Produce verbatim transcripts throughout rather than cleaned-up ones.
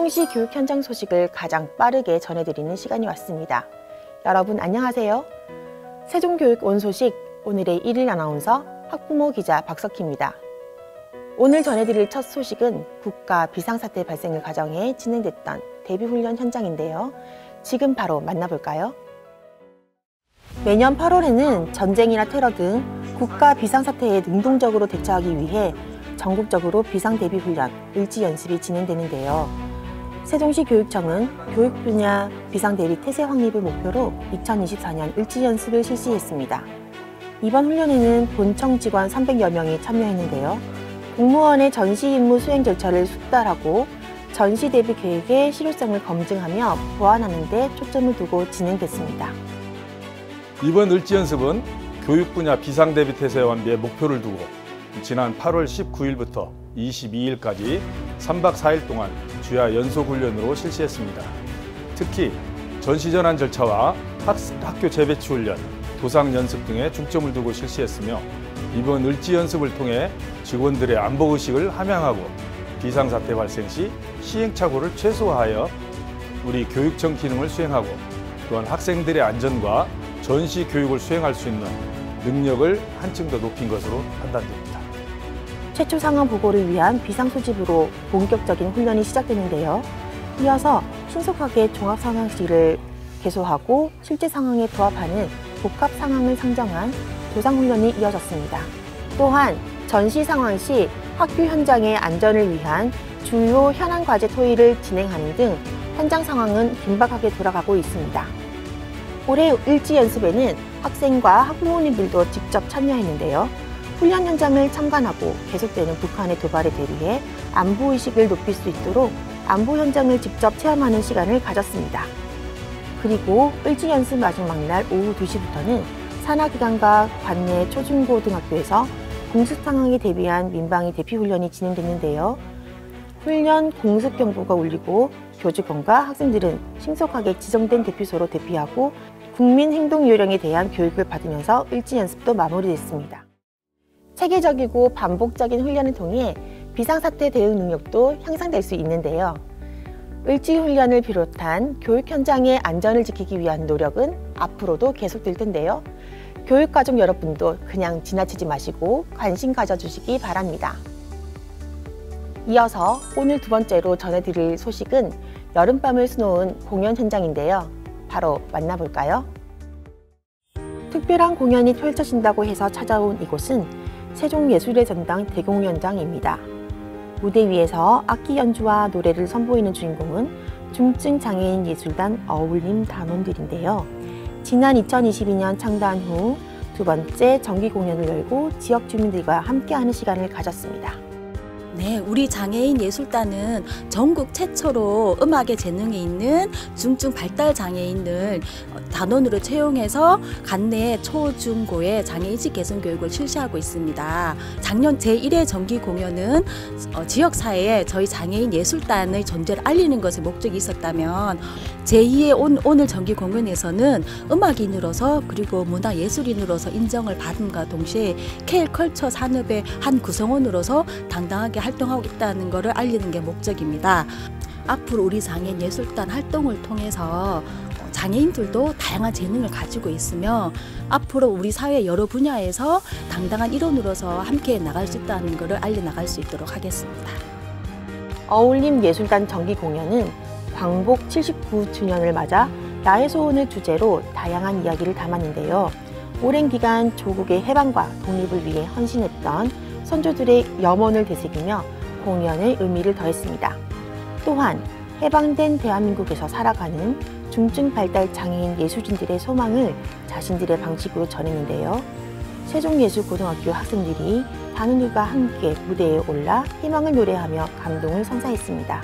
세종시 교육 현장 소식을 가장 빠르게 전해드리는 시간이 왔습니다. 여러분 안녕하세요. 세종교육 온 소식 오늘의 일일 아나운서 학부모 기자 박석희입니다. 오늘 전해드릴 첫 소식은 국가 비상사태 발생을 가정해 진행됐던 대비훈련 현장인데요. 지금 바로 만나볼까요? 매년 팔월에는 전쟁이나 테러 등 국가 비상사태에 능동적으로 대처하기 위해 전국적으로 비상대비훈련, 을지연습이 진행되는데요. 세종시 교육청은 교육 분야 비상대비 태세 확립을 목표로 이천이십사 년 을지연습을 실시했습니다. 이번 훈련에는 본청 직원 삼백여 명이 참여했는데요. 공무원의 전시 임무 수행 절차를 숙달하고 전시 대비 계획의 실효성을 검증하며 보완하는 데 초점을 두고 진행됐습니다. 이번 을지연습은 교육 분야 비상대비 태세 완비에 목표를 두고 지난 팔월 십구일부터 이십이일까지 삼박 사일 동안 주야 연속훈련으로 실시했습니다. 특히 전시전환 절차와 학, 학교 재배치 훈련, 도상 연습 등에 중점을 두고 실시했으며 이번 을지연습을 통해 직원들의 안보의식을 함양하고 비상사태 발생 시 시행착오를 최소화하여 우리 교육청 기능을 수행하고 또한 학생들의 안전과 전시 교육을 수행할 수 있는 능력을 한층 더 높인 것으로 판단됩니다. 최초 상황 보고를 위한 비상소집으로 본격적인 훈련이 시작되는데요. 이어서 신속하게 종합상황실을 개소하고 실제 상황에 부합하는 복합 상황을 상정한 도상훈련이 이어졌습니다. 또한 전시 상황 시 학교 현장의 안전을 위한 주요 현안 과제 토의를 진행하는 등 현장 상황은 긴박하게 돌아가고 있습니다. 올해 을지연습에는 학생과 학부모님들도 직접 참여했는데요. 훈련 현장을 참관하고 계속되는 북한의 도발에 대비해 안보의식을 높일 수 있도록 안보 현장을 직접 체험하는 시간을 가졌습니다. 그리고 을지연습 마지막 날 오후 두 시부터는 산하기관과 관내 초중고등학교에서 공습 상황에 대비한 민방위 대피훈련이 진행됐는데요. 훈련 공습 경보가 울리고 교직원과 학생들은 신속하게 지정된 대피소로 대피하고 국민행동요령에 대한 교육을 받으면서 을지연습도 마무리됐습니다. 체계적이고 반복적인 훈련을 통해 비상사태 대응 능력도 향상될 수 있는데요. 을지훈련을 비롯한 교육 현장의 안전을 지키기 위한 노력은 앞으로도 계속될 텐데요. 교육가족 여러분도 그냥 지나치지 마시고 관심 가져주시기 바랍니다. 이어서 오늘 두 번째로 전해드릴 소식은 여름밤을 수놓은 공연 현장인데요. 바로 만나볼까요? 특별한 공연이 펼쳐진다고 해서 찾아온 이곳은 세종예술의 전당 대공연장입니다. 무대 위에서 악기 연주와 노래를 선보이는 주인공은 중증 장애인 예술단 어울림 단원들인데요. 지난 이천이십이 년 창단 후 두 번째 정기 공연을 열고 지역 주민들과 함께하는 시간을 가졌습니다. 네, 우리 장애인 예술단은 전국 최초로 음악에 재능이 있는 중증 발달 장애인을 단원으로 채용해서 관내 초, 중, 고의 장애인식 개선 교육을 실시하고 있습니다. 작년 제일 회 정기 공연은 지역사회에 저희 장애인 예술단의 존재를 알리는 것에 목적이 있었다면 제이 회 오늘 정기 공연에서는 음악인으로서 그리고 문화예술인으로서 인정을 받음과 동시에 K컬처 산업의 한 구성원으로서 당당하게 활동하고 있다는 것을 알리는 게 목적입니다. 앞으로 우리 장애인 예술단 활동을 통해서 장애인들도 다양한 재능을 가지고 있으며 앞으로 우리 사회 여러 분야에서 당당한 일원으로서 함께 나갈 수 있다는 것을 알려나갈 수 있도록 하겠습니다. 어울림 예술단 정기 공연은 광복 칠십구 주년을 맞아 나의 소원을 주제로 다양한 이야기를 담았는데요. 오랜 기간 조국의 해방과 독립을 위해 헌신했던 선조들의 염원을 되새기며 공연의 의미를 더했습니다. 또한 해방된 대한민국에서 살아가는 중증 발달 장애인 예술인들의 소망을 자신들의 방식으로 전했는데요. 세종예술고등학교 학생들이 단원들과 함께 무대에 올라 희망을 노래하며 감동을 선사했습니다.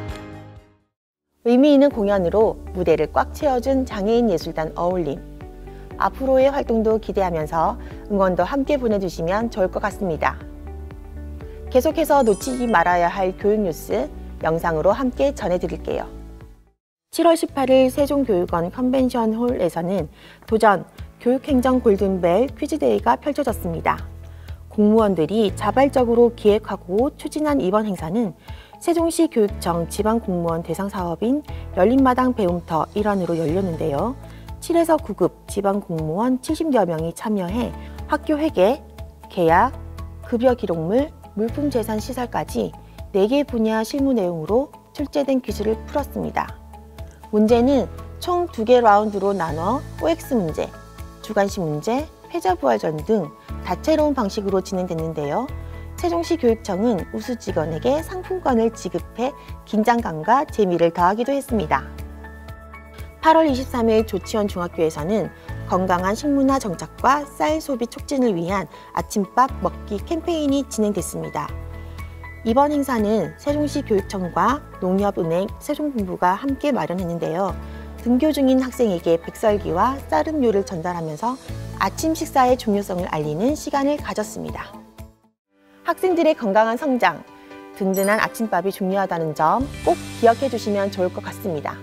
의미 있는 공연으로 무대를 꽉 채워준 장애인 예술단 어울림. 앞으로의 활동도 기대하면서 응원도 함께 보내주시면 좋을 것 같습니다. 계속해서 놓치지 말아야 할 교육 뉴스 영상으로 함께 전해드릴게요. 칠월 십팔일 세종교육원 컨벤션홀에서는 도전 교육행정 골든벨 퀴즈데이가 펼쳐졌습니다. 공무원들이 자발적으로 기획하고 추진한 이번 행사는 세종시 교육청 지방공무원 대상 사업인 열린마당 배움터 일환으로 열렸는데요. 칠에서 구 급 지방공무원 칠십여 명이 참여해 학교 회계, 계약, 급여 기록물, 물품재산 시설까지 네 개 분야 실무 내용으로 출제된 퀴즈를 풀었습니다. 문제는 총 두 개 라운드로 나눠 오엑스 문제, 주관식 문제, 패자부활전 등 다채로운 방식으로 진행됐는데요. 세종시 교육청은 우수 직원에게 상품권을 지급해 긴장감과 재미를 더하기도 했습니다. 팔월 이십삼일 조치원 중학교에서는 건강한 식문화 정착과 쌀 소비 촉진을 위한 아침밥 먹기 캠페인이 진행됐습니다. 이번 행사는 세종시 교육청과 농협은행 세종본부가 함께 마련했는데요. 등교 중인 학생에게 백설기와 쌀음료를 전달하면서 아침 식사의 중요성을 알리는 시간을 가졌습니다. 학생들의 건강한 성장, 든든한 아침밥이 중요하다는 점 꼭 기억해 주시면 좋을 것 같습니다.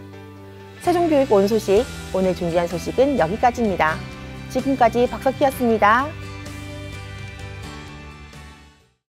세종교육 온 소식, 오늘 준비한 소식은 여기까지입니다. 지금까지 박석희였습니다.